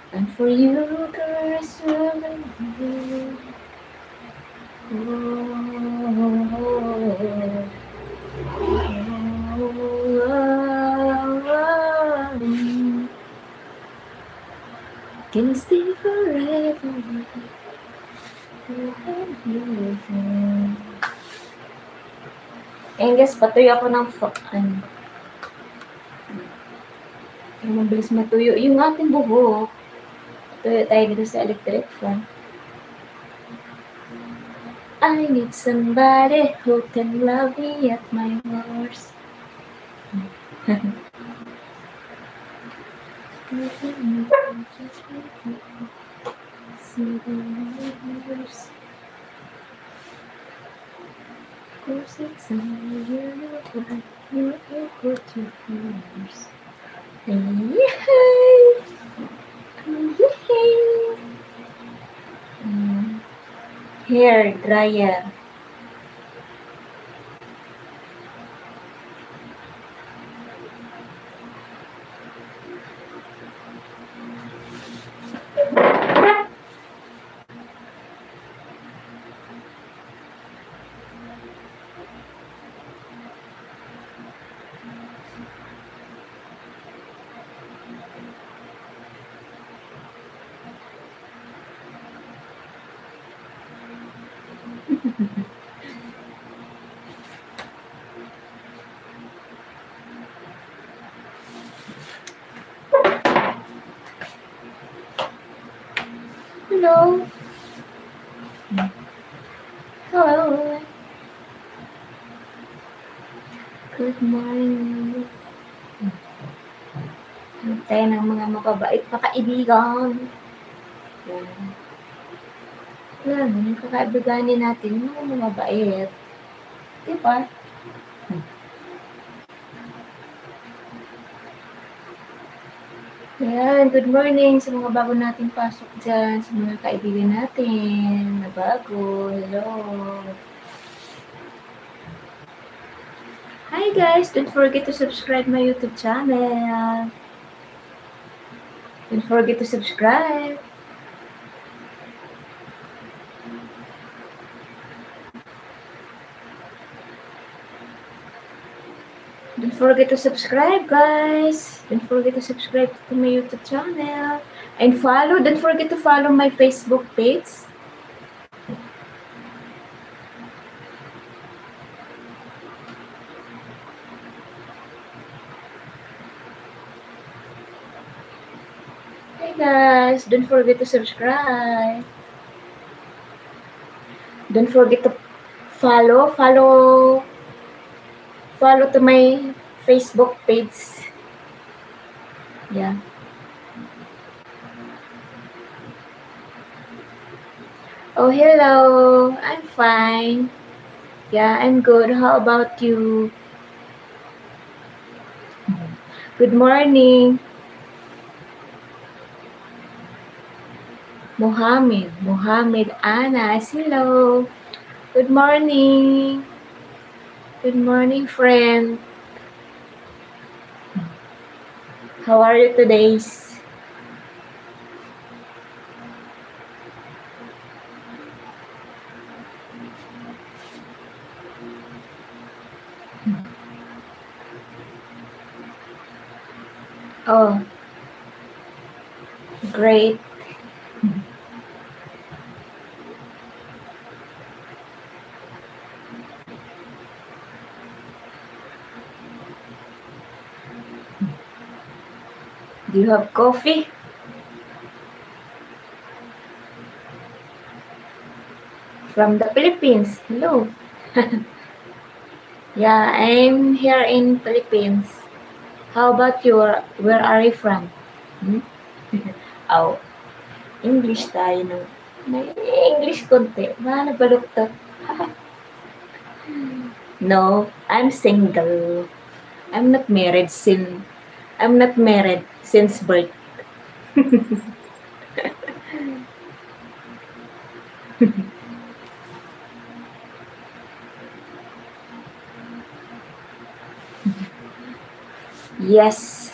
And for you, girls, can stay forever. Ayan guys, patuyo ako ng mabilis matuyo yung ating buhok. Patuyo tayo dito sa electric fan. I need somebody who can love me at my worst. Of course it's you put your fingers. Hair dryer. Hello. Hello. Good morning. Tayo ng mga mababait na kaibigan. Yan, yung kakaibiganin natin, yung mga mabait. Diba? Yan, good morning sa mga bago nating pasok dyan, sa mga kaibigan natin na bago. Hello. Hi guys, don't forget to subscribe my YouTube channel. Don't forget to subscribe. Don't forget to subscribe, guys. Don't forget to subscribe to my YouTube channel. And follow. Don't forget to follow my Facebook page. Hey, guys. Don't forget to subscribe. Don't forget to follow to my Facebook page. Yeah. Oh, hello. I'm fine. Yeah, I'm good. How about you? Good morning. Mohammed Anas. Hello. Good morning. Good morning, friend. How are you today? Oh, great. Do you have coffee? From the Philippines. Hello. Yeah, I'm here in Philippines. How about you? Where are you from? Oh, English tayo, no? May English konti. Baluktot. No, I'm single. I'm not married since birth. Yes.